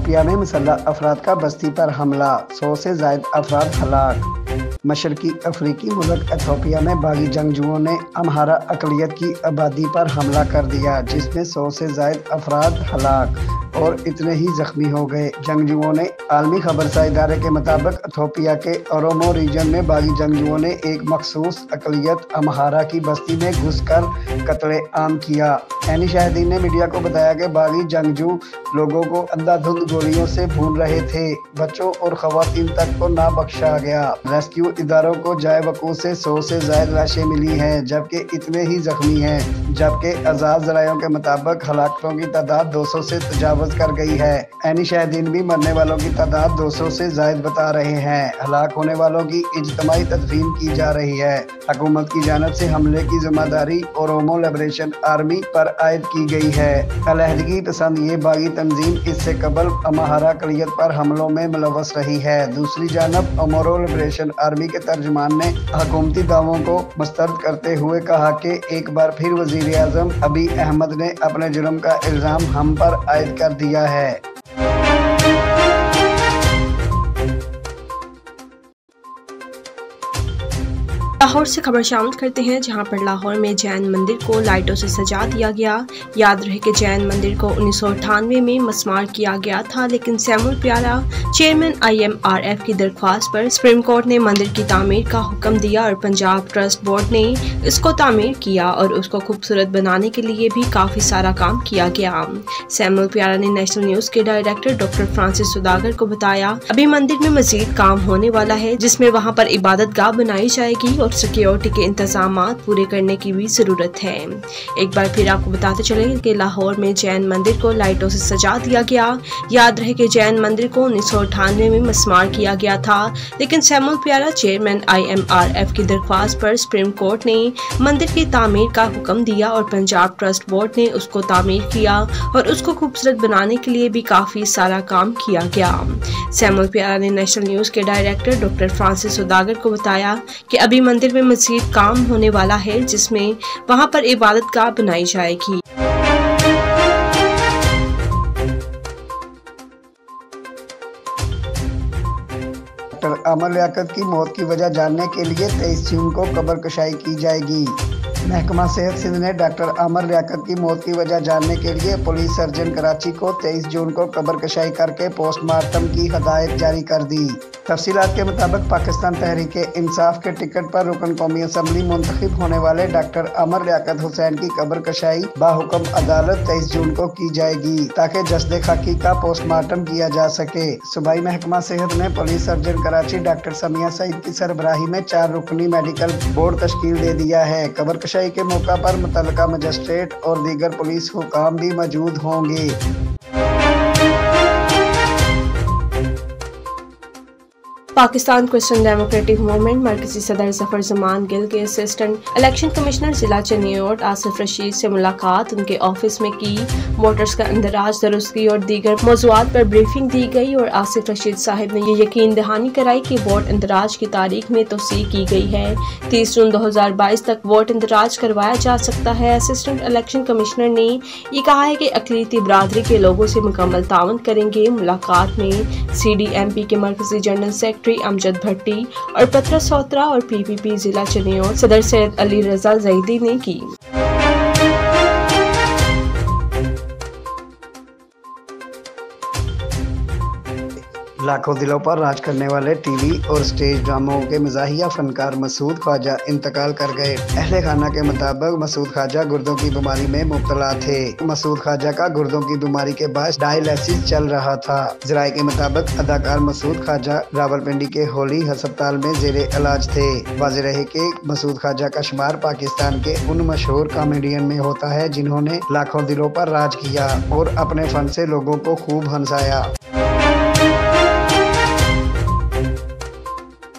Ethiopia में मुसल्लह अफराद का बस्ती पर हमला, 100 से ज़ायद अफराद हलाक। मशरकी अफ्रीकी मुल्क इथियोपिया में बागी जंगजुओं ने अम्हारा अक़लियत की आबादी पर हमला कर दिया, जिसमें 100 से ज़ायद अफराद हलाक और इतने ही जख्मी हो गए। जंगजुओं ने आलमी खबरसा इदारे के मुताबिक इथियोपिया के ओरोमो रीजन में बागी जंगजुओं ने एक मखसूस अक़लियत अम्हारा की बस्ती में घुसकर कत्ले आम किया। ऐनी शाहिदीन ने मीडिया को बताया कि बागी जंगजू लोगों को अंधाधुंध गोलियों से भून रहे थे। बच्चों और खवातीन तक को ना बख्शा गया। रेस्क्यू इदारों को जाए वकूअ से 100 से ज़ायद लाशें मिली हैं, जबकि इतने ही जख्मी हैं। जबकि आज़ाद ज़रायों के मुताबिक हलाकतों की तादाद 200 से तजावज़ कर गई है। ऐनी शाहिदीन भी मरने वालों की तादाद 200 से ज़ायद बता रहे हैं। हलाक होने वालों की इज्तिमाई तदफीन की जा रही है। हुकूमत की जानिब से हमले की जिम्मेदारी ओरोमो लिबरेशन आर्मी पर आयद की गई है। अलहदगी पसंद ये बागी तंजीम इससे कबल अम्हारा अक़लियत पर हमलों में मुलव्वस रही है। दूसरी जानब ओरोमो लिबरेशन आर्मी के तर्जुमान ने हुकूमती दावों को मुस्तरद करते हुए कहा कि एक बार फिर वज़ीर आज़म अबी अहमद ने अपने जुर्म का इल्ज़ाम हम पर आयद कर दिया है। लाहौर से खबर शामिल करते हैं, जहां पर लाहौर में जैन मंदिर को लाइटों से सजा दिया गया। याद रहे कि जैन मंदिर को 1998 में मस्मार किया गया था, लेकिन सैमुल प्यारा चेयरमैन IMRF की दरख्वास्त पर सुप्रीम कोर्ट ने मंदिर की तामीर का हुक्म दिया और पंजाब ट्रस्ट बोर्ड ने इसको तामीर किया और उसको खूबसूरत बनाने के लिए भी काफी सारा काम किया गया। सैमुल प्यारा ने नेशनल न्यूज के डायरेक्टर डॉक्टर फ्रांसिस सुदागर को बताया, अभी मंदिर में मजीद काम होने वाला है, जिसमें वहाँ पर इबादत गाह बनाई जाएगी और सिक्योरिटी के इंतजामात पूरे करने की भी जरूरत है। एक बार फिर आपको बताते चले कि लाहौर में जैन मंदिर को लाइटों से सजा दिया गया। याद रहे कि जैन मंदिर को 1998 में मस्मार किया गया था, लेकिन सैमुल प्यारा चेयरमैन IMRF की दरख्वास्त पर सुप्रीम कोर्ट ने मंदिर की तामीर का हुक्म दिया और पंजाब ट्रस्ट बोर्ड ने उसको तामीर किया और उसको खूबसूरत बनाने के लिए भी काफी सारा काम किया गया। सैमुल प्यारा ने नेशनल न्यूज के डायरेक्टर डॉक्टर फ्रांसिस सुदागर को बताया कि अभी मंदिर में मजीद काम होने वाला है, जिसमें वहां पर इबादत गाह बनाई जाएगी। डॉक्टर अमर लियाकत की मौत की वजह जानने के लिए 23 जून को कब्रकशाई की जाएगी। महकमा सेहत सिंध ने डॉक्टर अमर लियाकत की मौत की वजह जानने के लिए पुलिस सर्जन कराची को 23 जून को कब्रकशाई करके पोस्टमार्टम की हदायत जारी कर दी। तफसीलात के मुताबिक पाकिस्तान तहरीक इंसाफ के टिकट पर रुकन कौमी असम्बली मुंतखब होने वाले डॉक्टर अमर लियाकत हुसैन की कब्रकशाई बाहुक्म अदालत 23 जून को की जाएगी, ताकि जस्द खाकी का पोस्टमार्टम किया जा सके। सूबाई महकमा सेहत ने police surgeon Karachi doctor Samia Saeed की सरबराही में 4 रुकनी मेडिकल बोर्ड तश्कील दे दिया है। कब्रकशाई के मौका पर मुतल्लिका मजिस्ट्रेट और दीगर पुलिस हुकाम भी मौजूद होंगे। पाकिस्तान क्रिश्चियन डेमोक्रेटिक मूवमेंट मरकजी सदर जफर जमान गिल के असिस्टेंट इलेक्शन कमिश्नर जिला चनियोट आसिफ रशीद से मुलाकात उनके ऑफिस में की। वोटर्स का इंदराज दुरुस्ती और दीगर मौज़ूआत पर ब्रीफिंग दी गई और आसिफ रशीद साहब ने ये यकीन दहानी कराई कि वोट इंदराज की तारीख में तोसी की गई है। 30 जून 2022 तक वोट इंदराज करवाया जा सकता है। असिस्टेंट इलेक्शन कमिश्नर ने ये कहा है कि अक़लियती बिरादरी के लोगों से मुकम्मल ताउन करेंगे। मुलाकात में CDMP के मरकजी जनरल सेक्रेटरी अमजद भट्टी और पत्रा सौत्रा और PPP जिला चनियोट सदर सैयद अली रजा जैदी ने की। लाखों दिलों पर राज करने वाले टीवी और स्टेज ड्रामों के मज़ाहिया फनकार मसूद ख्वाजा इंतकाल कर गए। अहले खाना के मुताबिक मसूद ख्वाजा गुर्दों की बीमारी में मुब्तला थे। मसूद ख्वाजा का गुर्दों की बीमारी के बाद डायलिसिस चल रहा था। ज़राए के मुताबिक अदाकार मसूद ख्वाजा रावलपिंडी के होली अस्पताल में जेरे इलाज थे। वाज़ेह रहे कि मसूद ख्वाजा का शुमार पाकिस्तान के उन मशहूर कॉमेडियन में होता है जिन्होंने लाखों दिलों पर राज किया और अपने फन से लोगों को खूब हंसाया।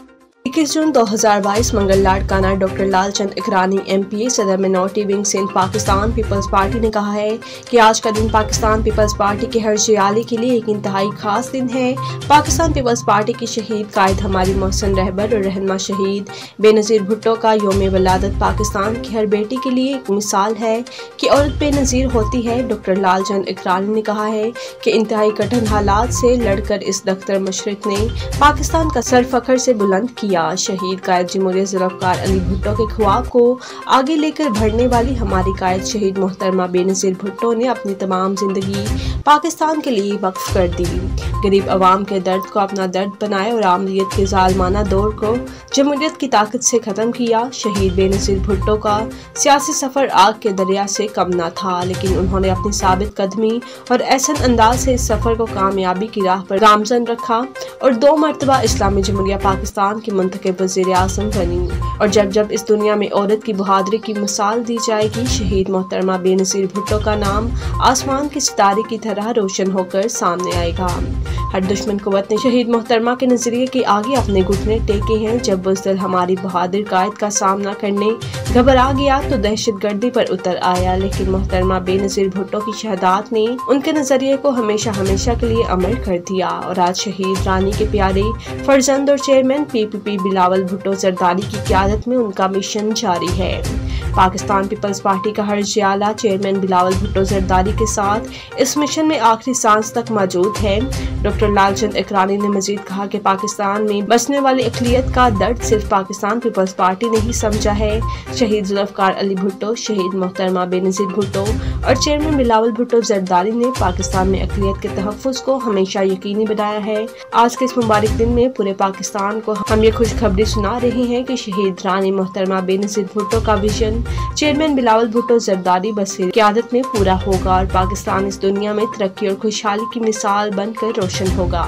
21 जून 2022 मंगल लाड़काना डॉक्टर लालचंद इकरानी MPA सदर मिनॉरिटी विंग सिंध पाकिस्तान पीपल्स पार्टी ने कहा है कि आज का दिन पाकिस्तान पीपल्स पार्टी के हर जियाली के लिए एक इंतहाई खास दिन है। पाकिस्तान पीपल्स पार्टी की शहीद कायद हमारी मोहसिन रहबर और रहनमा शहीद बेनज़ीर भुट्टो का यौम वलादत पाकिस्तान की हर बेटी के लिए एक मिसाल है कि औरत बेनज़ीर होती है। डॉक्टर लालचंद इकरानी ने कहा है कि इंतहाई कठिन हालात से लड़कर इस दख्तर मशरिक ने पाकिस्तान का सर फख्र से बुलंद किया। शहीद कायद जमहूरियत ज़ुल्फ़िकार अली भुट्टो के ख्वाब को आगे लेकर बढ़ने वाली हमारी कायद शहीद मोहतरमा बेनज़ीर भुट्टो ने अपनी तमाम जिंदगी पाकिस्तान के लिए वक्फ कर दी। गरीब आवाम के दर्द को अपना दर्द बनाए और आमरीत के जालमाना दौर को जमहूरियत की ताकत से ख़त्म किया। शहीद बेनज़ीर भुट्टो का सियासी सफ़र आग के दरिया से कम न था, लेकिन उन्होंने अपनी साबित कदमी और ऐसा अंदाज से इस सफ़र को कामयाबी की राह पर गामजन रखा और 2 मरतबा इस्लामी जमहूरिया पाकिस्तान की मुंतखब वज़ीर आज़म बनी। और जब जब इस दुनिया में औरत की बहादुरी की मिसाल दी जाएगी, शहीद मोहतरमा बेनज़ीर भुट्टो का नाम आसमान के सितारे की तरह रोशन होकर सामने आएगा। हर दुश्मन कुव्वत ने शहीद मोहतरमा के नजरिए के आगे अपने घुटने टेके हैं। जब बुज़दिल हमारी बहादुर कायद का सामना करने घबरा गया तो दहशतगर्दी पर उतर आया, लेकिन मोहतरमा बेनज़ीर भुट्टो की शहादत ने उनके नजरिए को हमेशा हमेशा के लिए अमर कर दिया। और आज शहीद रानी के प्यारे फर्जंद और चेयरमैन PPP बिलावल भुट्टो ज़रदारी की क़यादत में उनका मिशन जारी है। पाकिस्तान पीपल्स पार्टी का हर जियाला चेयरमैन बिलावल भुट्टो ज़रदारी के साथ इस मिशन में आखिरी सांस तक मौजूद है। डॉक्टर लालचंद इकरानी ने मजीद कहा कि पाकिस्तान में बसने वाली अक़लियत का दर्द सिर्फ पाकिस्तान पीपल्स पार्टी ने ही समझा है। शहीद ज़ुल्फ़िकार अली भुट्टो, शहीद मोहतरमा बेनज़ीर भुट्टो और चेयरमैन बिलावल भुट्टो ज़रदारी ने पाकिस्तान में अक़लियत के तहफ़्फ़ुज़ को हमेशा यकीनी बनाया है। आज के इस मुबारक दिन में पूरे पाकिस्तान को हम ये खुशखबरी सुना रहे हैं कि शहीद रानी मोहतरमा बेनज़ीर भुट्टो का विजन चेयरमैन बिलावल भुट्टो ज़रदारी बसीर क़यादत में पूरा होगा और पाकिस्तान इस दुनिया में तरक्की और खुशहाली की मिसाल बनकर रोशन होगा।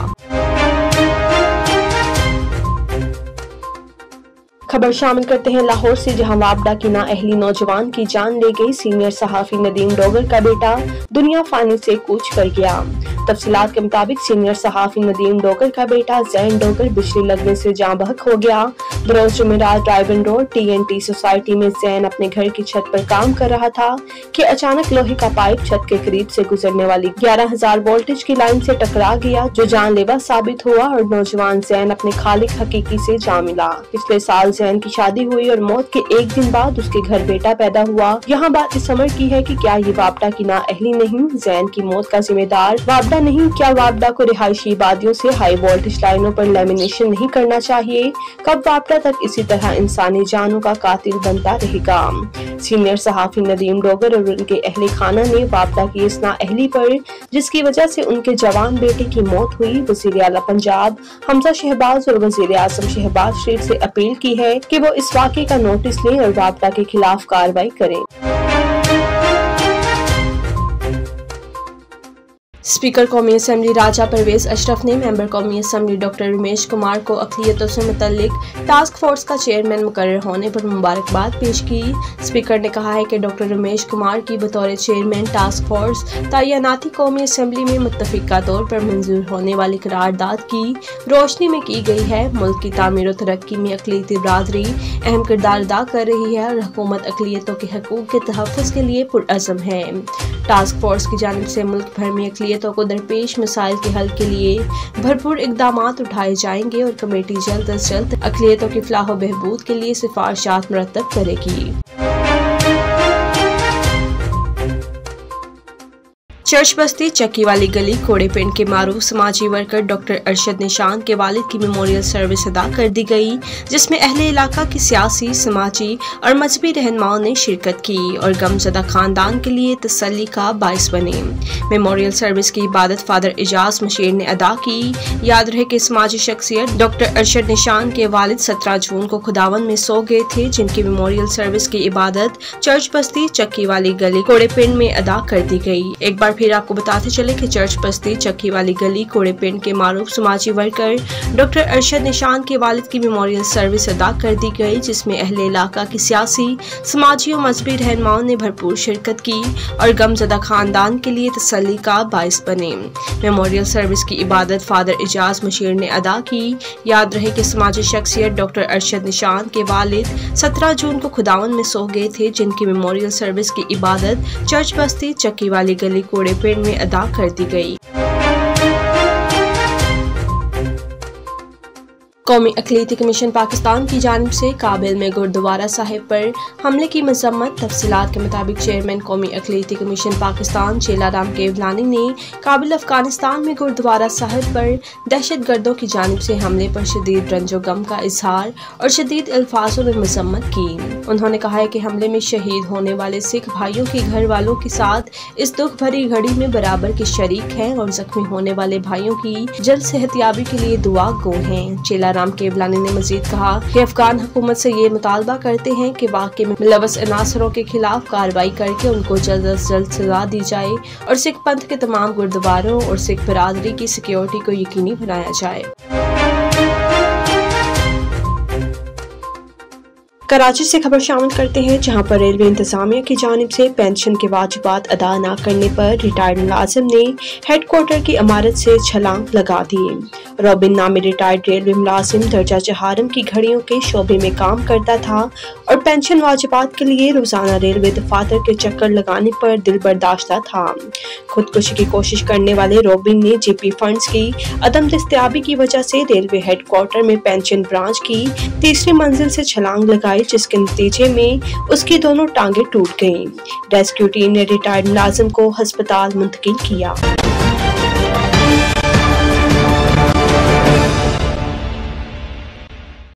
खबर शामिल करते हैं लाहौर से, जहां वापडा की नाअहली नौजवान की जान ले गई। सीनियर सहाफ़ी नदीम डोगर का बेटा दुनिया फानी से कूच कर गया। तफसीलात के मुताबिक सीनियर सहाफ़ी नदीम डोगर का बेटा जैन डोगर बिजली लगने से जाँ बहक हो गया। बरोज जुमेरात ड्राइवन रोड TNT सोसाइटी में जैन अपने घर की छत पर काम कर रहा था कि अचानक लोहे का पाइप छत के करीब से गुजरने वाली 11,000 वोल्टेज की लाइन से टकरा गया, जो जानलेवा साबित हुआ और नौजवान जैन अपने खालिक हकीकी से जा मिला। पिछले साल जैन की शादी हुई और मौत के 1 दिन बाद उसके घर बेटा पैदा हुआ। यहाँ बात इस समझ की है कि क्या ये वापडा की नाअहली नहीं, जैन की मौत का जिम्मेदार वापडा नहीं? क्या वापडा को रिहायशी इबादियों से हाई वोल्टेज लाइनों पर लेमिनेशन नहीं करना चाहिए? कब वापडा तक इसी तरह इंसानी जानों का कातिल बनता रहेगा? सीनियर सहाफ़ी नदीम डोगर और उनके अहले खाना ने वापडा की इस नाअहली पर, जिसकी वजह से उनके जवान बेटे की मौत हुई, वज़ीर आला पंजाब हमजा शहबाज और वज़ीर आज़म शहबाज शरीफ से अपील की है कि वो इस वाक़े का नोटिस लें और वापडा के खिलाफ कार्रवाई करें। स्पीकर कौमी असम्बली राजा परवेज अशरफ ने मेंबर कौमी असम्बली डॉक्टर रमेश कुमार को अक़लियतों से मुतल्लिक टास्क फोर्स का चेयरमैन मुकर्रर होने पर मुबारकबाद पेश की। स्पीकर ने कहा है कि डॉक्टर रमेश कुमार की बतौर चेयरमैन टास्क फोर्स तैनाती कौमी असम्बली में मुत्तफ़िका तौर पर मंजूर होने वाली करारदाद की रोशनी में की गई है। मुल्क की तामीर और तरक्की में अक़लियती बिरादरी अहम किरदार अदा कर रही है और हुकूमत अक़लियतों के हकूक़ के तहफ़्फ़ुज़ के लिए पुरअज़्म है। टास्क फोर्स की जानिब से मुल्क भर में अक़लियतों को दरपेश मसाइल के हल के लिए भरपूर इक़दामात उठाए जाएंगे और कमेटी जल्द अज जल्द अक़लियतों की फलाह व बहबूद के लिए सिफारिशात मुरतब करेगी। चर्च बस्ती चक्की वाली गली कोड़े पिंड के मारूफ समाजी वर्कर डॉक्टर अरशद निशान के वालिद की मेमोरियल सर्विस अदा कर दी गई, जिसमें अहले इलाका की सियासी, समाजी और मजहबी रहनुमाओं ने शिरकत की और गमज़दा खानदान के लिए तसल्ली का बाइस बने। मेमोरियल सर्विस की इबादत फादर एजाज मशीर ने अदा की। याद रहे कि समाजी शख्सियत डॉक्टर अरशद निशान के वालिद 17 जून को खुदावन में सो गए थे, जिनकी मेमोरियल सर्विस की इबादत चर्च बस्ती चक्की वाली गली कोड़े पिंड में अदा कर दी गई। एक बार फिर आपको बताते चले कि चर्च बस्ती चक्की वाली गली कोड़े पिंड के मारूफ समाजी वर्कर डॉक्टर अरशद निशान के वालिद की मेमोरियल सर्विस अदा कर दी गई, जिसमें अहले इलाका की सियासी, समाजी और मजहबी रहनुमाओं ने भरपूर शिरकत की और गमजदा खानदान के लिए तसल्ली का बाइस बने। मेमोरियल सर्विस की इबादत फादर इजाज मशीर ने अदा की। याद रहे कि समाजी शख्सियत डॉक्टर अरशद निशान के वालिद 17 जून को खुदावन में सो गए थे, जिनकी मेमोरियल सर्विस की इबादत चर्च बस्ती चक्की वाली गली कोड़े पिंड में अदा कर दी गई। कौमी अक़लीती कमीशन पाकिस्तान की जानिब से काबिल में गुरुद्वारा साहिब पर हमले की मजम्मत। तफसीलात के मुताबिक चेयरमैन कौमी अक़लीती कमीशन पाकिस्तान चेलाराम केवलानी ने काबिल अफगानिस्तान में गुरुद्वारा साहिब पर दहशत गर्दों की जानिब से हमले पर शदीद रंजो गम का इजहार और शदीद अल्फाजों में मजम्मत की। उन्होंने कहा है कि हमले में शहीद होने वाले सिख भाइयों के घर वालों के साथ इस दुख भरी घड़ी में बराबर के शरीक हैं और जख्मी होने वाले भाइयों की जल्द सेहतयाबी के लिए दुआ गो हैं। चेलाराम केवलानी ने मजीद कहा कि अफगान हुकूमत से ये मुतालबा करते हैं कि वाक़े में मुलव्वस अनासरों के खिलाफ कार्रवाई करके उनको जल्द अज जल्द सजा दी जाए और सिख पंथ के तमाम गुरुद्वारों और सिख बरादरी की सिक्योरिटी को यकीनी बनाया जाए। कराची से खबर शामिल करते हैं, जहां पर रेलवे इंतजामिया की जानिब से पेंशन के वाजिबात अदा न करने पर रिटायर्ड मुलाजिम ने हेडक्वार्टर की इमारत से छलांग लगा दी। रॉबिन नामी रिटायर्ड रेलवे मुलाजिम दर्जा चहारम की घड़ियों के शोबे में काम करता था और पेंशन वाजिबात के लिए रोजाना रेलवे दफातर के चक्कर लगाने पर दिल बर्दाश्ता था। खुदकुशी की कोशिश करने वाले रॉबिन ने जीपी फंड्स की अदम दस्तयाबी की वजह से रेलवे हेडक्वार्टर में पेंशन ब्रांच की तीसरी मंजिल से छलांग लगाई, जिसके नतीजे में उसकी दोनों टांगे टूट गईं। रेस्क्यू टीम ने रिटायर्ड मुलाजिम को अस्पताल मुंतकिल किया।